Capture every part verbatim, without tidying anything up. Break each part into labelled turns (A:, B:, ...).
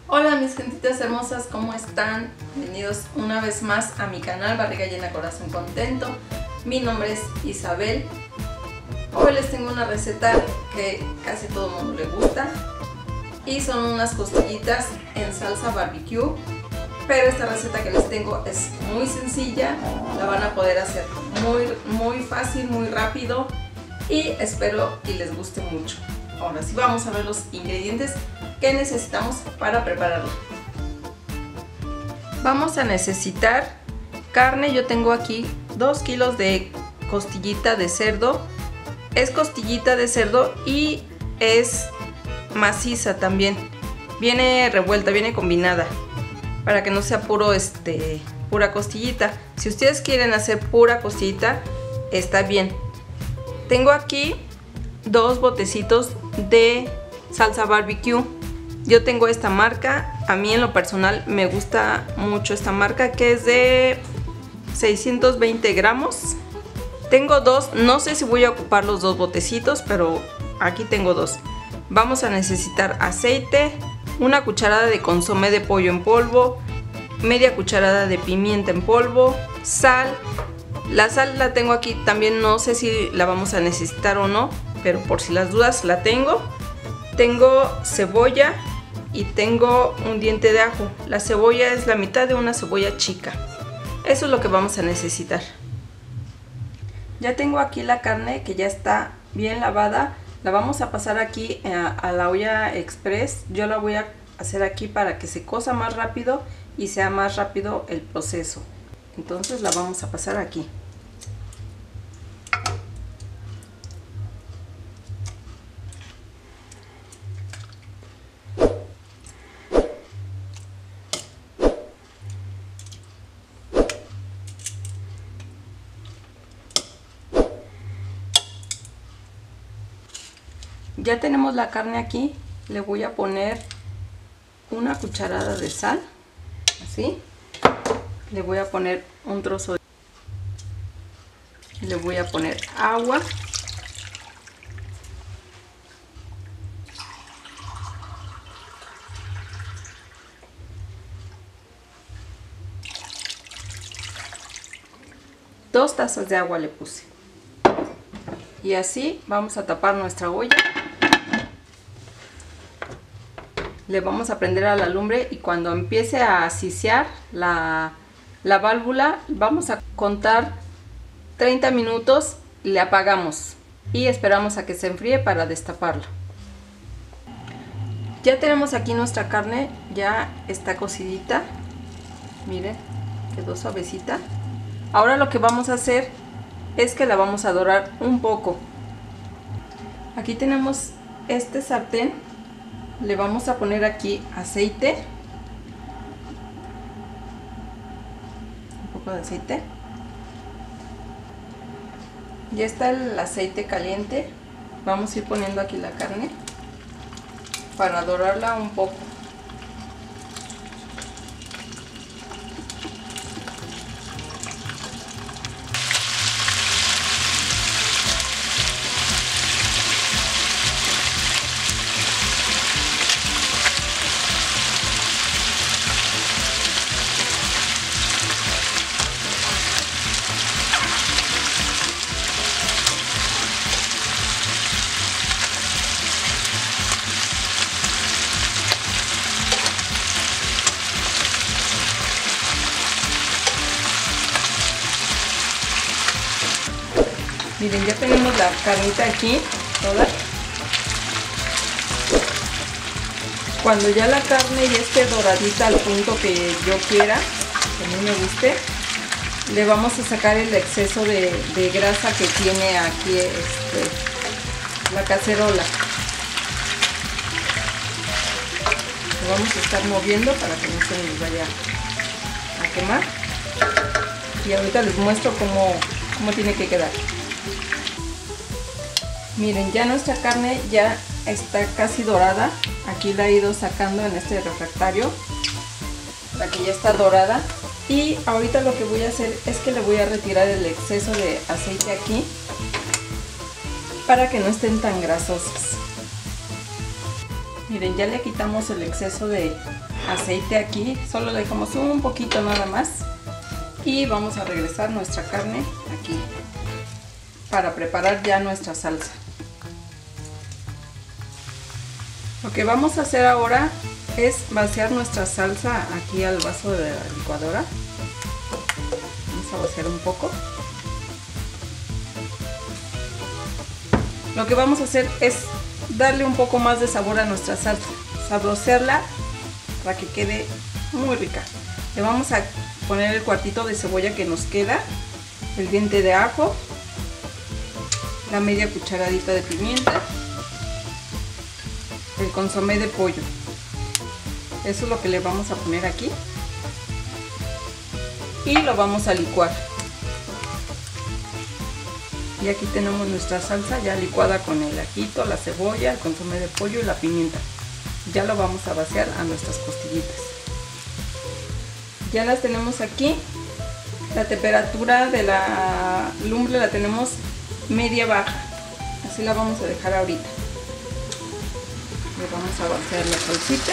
A: Hola mis gentitas hermosas, ¿cómo están? Bienvenidos una vez más a mi canal Barriga Llena Corazón Contento. Mi nombre es Isabel. Hoy les tengo una receta que casi todo el mundo le gusta y son unas costillitas en salsa barbecue. Pero esta receta que les tengo es muy sencilla, la van a poder hacer muy, muy fácil, muy rápido y espero que les guste mucho. Ahora sí vamos a ver los ingredientes que necesitamos para prepararlo. Vamos a necesitar carne. Yo tengo aquí dos kilos de costillita de cerdo. Es costillita de cerdo y es maciza también. Viene revuelta, viene combinada, para que no sea puro este pura costillita. Si ustedes quieren hacer pura costillita, está bien. Tengo aquí dos botecitos de salsa barbecue. Yo tengo esta marca, a mí en lo personal me gusta mucho esta marca, que es de seiscientos veinte gramos. Tengo dos, no sé si voy a ocupar los dos botecitos, pero aquí tengo dos. Vamos a necesitar aceite, una cucharada de consomé de pollo en polvo, media cucharada de pimienta en polvo, sal. La sal la tengo aquí también, no sé si la vamos a necesitar o no, pero por si las dudas la tengo. Tengo cebolla y tengo un diente de ajo. La cebolla es la mitad de una cebolla chica. Eso es lo que vamos a necesitar. Ya tengo aquí la carne que ya está bien lavada. La vamos a pasar aquí a, a la olla express. Yo la voy a hacer aquí para que se cosa más rápido y sea más rápido el proceso. Entonces la vamos a pasar aquí. Ya tenemos la carne aquí, le voy a poner una cucharada de sal, así. Le voy a poner un trozo de... Le voy a poner agua. Dos tazas de agua le puse. Y así vamos a tapar nuestra olla. Le vamos a prender a la lumbre y cuando empiece a sisear la, la válvula, vamos a contar treinta minutos, le apagamos y esperamos a que se enfríe para destaparla. Ya tenemos aquí nuestra carne, ya está cocidita. Miren, quedó suavecita. Ahora lo que vamos a hacer es que la vamos a dorar un poco. Aquí tenemos este sartén. Le vamos a poner aquí aceite, un poco de aceite. Ya está el aceite caliente. Vamos a ir poniendo aquí la carne para dorarla un poco. Miren, ya tenemos la carnita aquí toda. Cuando ya la carne ya esté doradita al punto que yo quiera, que a mí me guste, le vamos a sacar el exceso de, de grasa que tiene aquí este, la cacerola. Lo vamos a estar moviendo para que no se nos vaya a quemar. Y ahorita les muestro cómo, cómo tiene que quedar. Miren, ya nuestra carne ya está casi dorada. Aquí la he ido sacando en este refractario, la que ya está dorada. Y ahorita lo que voy a hacer es que le voy a retirar el exceso de aceite aquí para que no estén tan grasosas. Miren, ya le quitamos el exceso de aceite aquí, solo le dejamos un poquito nada más y vamos a regresar nuestra carne aquí para preparar ya nuestra salsa. Lo que vamos a hacer ahora es vaciar nuestra salsa aquí al vaso de la licuadora. Vamos a vaciar un poco. Lo que vamos a hacer es darle un poco más de sabor a nuestra salsa, sabrosearla para que quede muy rica. Le vamos a poner el cuartito de cebolla que nos queda, el diente de ajo, la media cucharadita de pimienta, el consomé de pollo. Eso es lo que le vamos a poner aquí y lo vamos a licuar. Y aquí tenemos nuestra salsa ya licuada con el ajito, la cebolla, el consomé de pollo y la pimienta. Ya lo vamos a vaciar a nuestras costillitas. Ya las tenemos aquí. La temperatura de la lumbre la tenemos media baja. Así la vamos a dejar ahorita. Le vamos a vaciar la salsita.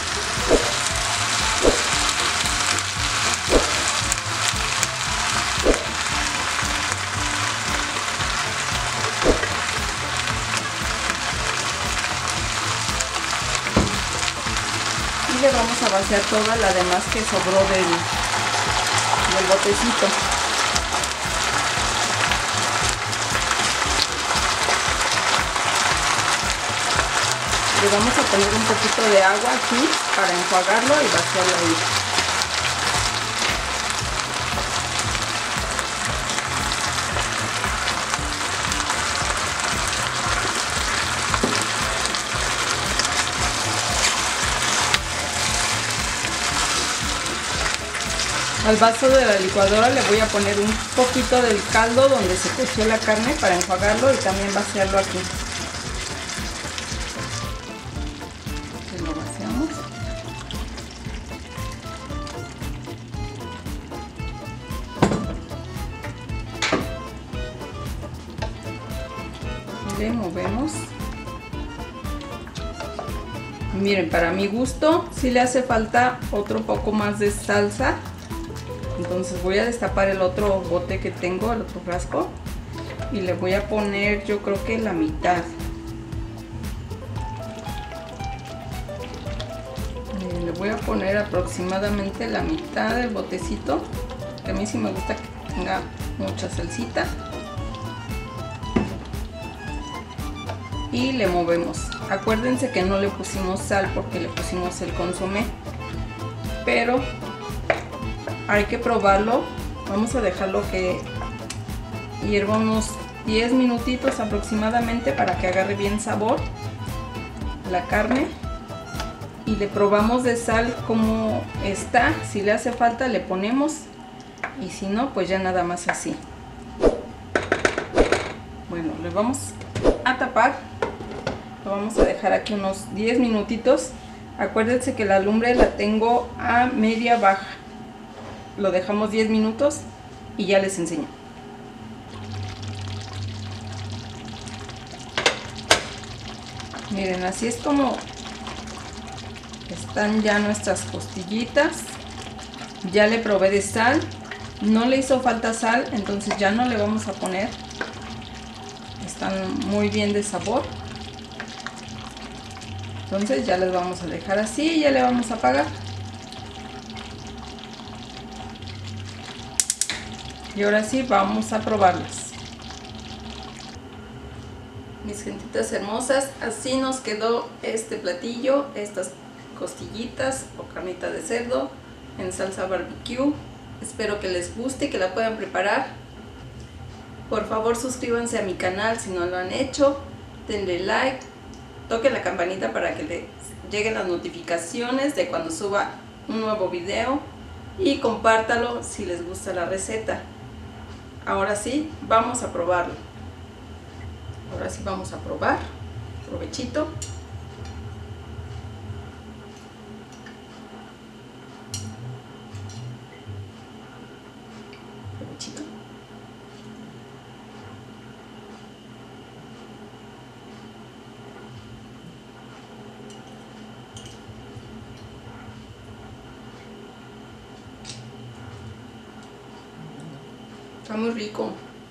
A: Le vamos a vaciar toda la demás que sobró del, del botecito. Le vamos a poner un poquito de agua aquí para enjuagarlo y vaciarlo ahí. Al vaso de la licuadora le voy a poner un poquito del caldo donde se coció la carne para enjuagarlo y también vaciarlo aquí. Lo vaciamos. Le movemos. Miren, para mi gusto sí le hace falta otro poco más de salsa. Entonces voy a destapar el otro bote que tengo, el otro frasco, y le voy a poner, yo creo que la mitad. Eh, le voy a poner aproximadamente la mitad del botecito, que a mí sí me gusta que tenga mucha salsita. Y le movemos. Acuérdense que no le pusimos sal porque le pusimos el consomé, pero hay que probarlo. Vamos a dejarlo que hierva unos diez minutitos aproximadamente para que agarre bien sabor la carne y le probamos de sal como está. Si le hace falta le ponemos y si no, pues ya nada más así. Bueno, le vamos a tapar, lo vamos a dejar aquí unos diez minutitos. Acuérdense que la lumbre la tengo a media baja. Lo dejamos diez minutos y ya les enseño. Miren, así es como están ya nuestras costillitas. Ya le probé de sal, no le hizo falta sal, entonces ya no le vamos a poner. Están muy bien de sabor. Entonces ya les vamos a dejar así y ya le vamos a apagar. Y ahora sí vamos a probarlas. Mis gentitas hermosas, así nos quedó este platillo, estas costillitas o carnita de cerdo en salsa barbecue. Espero que les guste y que la puedan preparar. Por favor, suscríbanse a mi canal si no lo han hecho, denle like, toquen la campanita para que les lleguen las notificaciones de cuando suba un nuevo video y compártalo si les gusta la receta. Ahora sí, vamos a probarlo. Ahora sí vamos a probar. Provechito. Provechito. Está muy rico.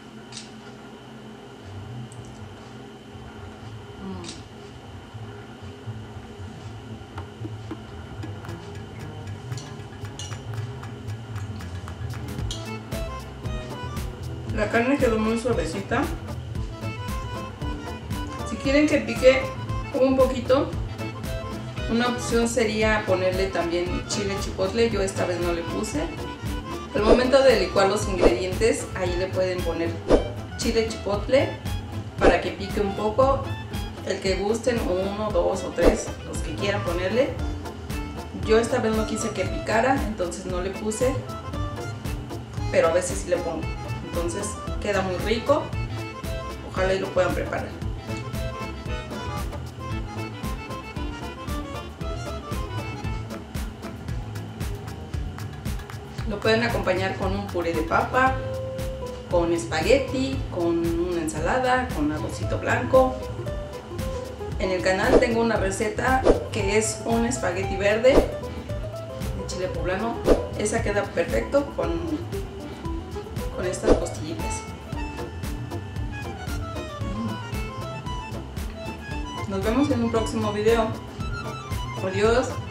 A: La carne quedó muy suavecita. Si quieren que pique un poquito, una opción sería ponerle también chile chipotle. Yo esta vez no le puse. Al momento de licuar los ingredientes, ahí le pueden poner chile chipotle para que pique un poco. El que gusten, uno, dos o tres, los que quieran ponerle. Yo esta vez no quise que picara, entonces no le puse, pero a veces sí le pongo. Entonces queda muy rico. Ojalá y lo puedan preparar. Lo pueden acompañar con un puré de papa, con espagueti, con una ensalada, con arrocito blanco. En el canal tengo una receta que es un espagueti verde de chile poblano. Esa queda perfecto con, con estas costillitas. Nos vemos en un próximo video. Adiós.